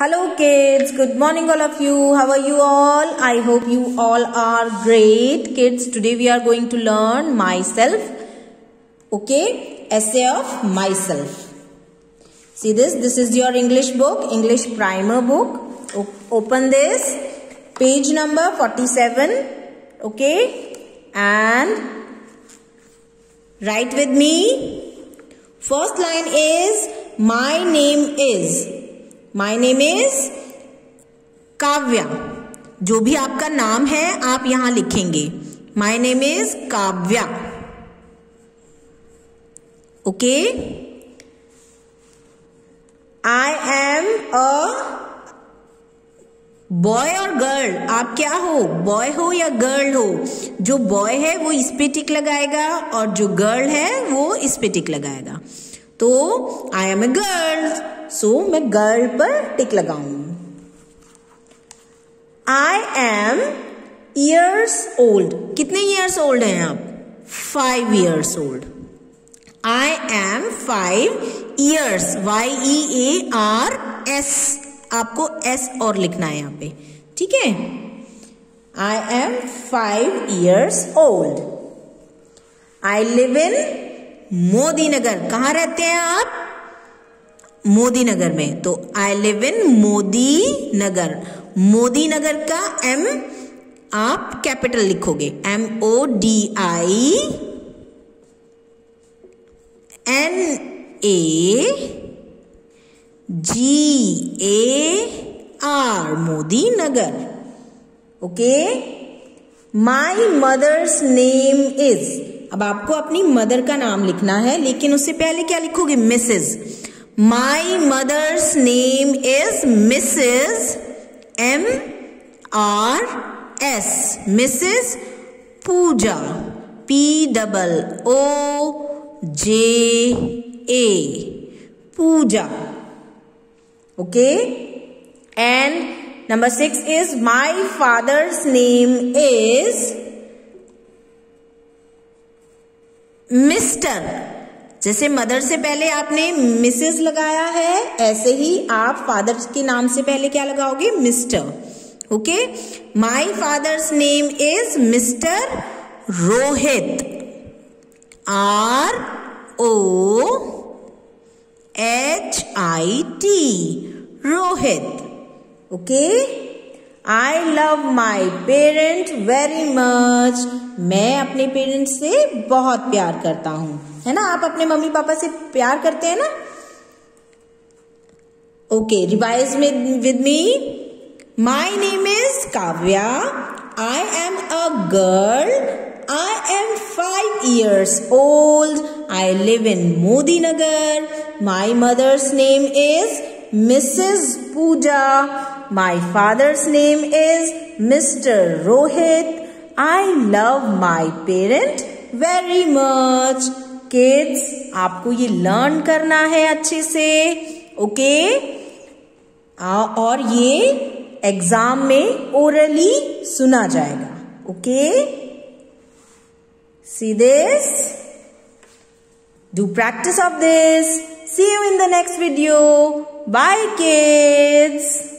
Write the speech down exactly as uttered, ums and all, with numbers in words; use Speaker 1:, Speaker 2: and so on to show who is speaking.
Speaker 1: Hello kids, good morning all of you. How are you all? I hope you all are great. Kids, today we are going to learn myself. Okay, essay of myself. See this, this is your English book, English primer book. O open this, page number forty-seven. Okay, and write with me. First line is, my name is. My name is Kavya. जो भी आपका नाम है आप यहां लिखेंगे. My name is Kavya. Okay. I am a boy और girl. आप क्या हो, बॉय हो या गर्ल हो? जो बॉय है वो इस पे टिक लगाएगा और जो गर्ल है वो इस पे टिक लगाएगा. तो आई एम ए गर्ल, सो मैं गर्ल पर टिक लगाऊंगी. I am years old. कितने ईयर्स ओल्ड हैं आप? Five years old. I am five years. Y E A R S. आपको एस और लिखना है यहां पे, ठीक है. I am five years old. I live in Modi Nagar. कहां रहते हैं आप? मोदी नगर में. तो I live in Modi Nagar. Modi Nagar का एम आप कैपिटल लिखोगे. M O D I N A ji A R. Modi Nagar. Okay. My mother's name is. अब आपको अपनी मदर का नाम लिखना है, लेकिन उससे पहले क्या लिखोगे? Mrs. My mother's name is Mrs M R S. Mrs Pooja. P double O J A. Pooja. Okay. And number six is my father's name is Mr. जैसे मदर से पहले आपने मिसेस लगाया है, ऐसे ही आप फादर के नाम से पहले क्या लगाओगे? Mr. Okay. My father's name is Mr Rohit. R O H I T. Rohit. Okay. I love my parent very much. मैं अपने पेरेंट्स से बहुत प्यार करता हूं, है ना. आप अपने मम्मी पापा से प्यार करते हैं ना. ओके. रिवाइज में with me. My name is Kavya. I am a girl. I am five years old. I live in Modi Nagar. My mother's name is Mrs Pooja. My father's name is Mister Rohit. I love my parent very much. Kids, आपको ये learn करना है अच्छे से. Okay. और ये exam में orally सुना जाएगा. Okay. See this. Do practice of this. See you in the next video. Bye kids.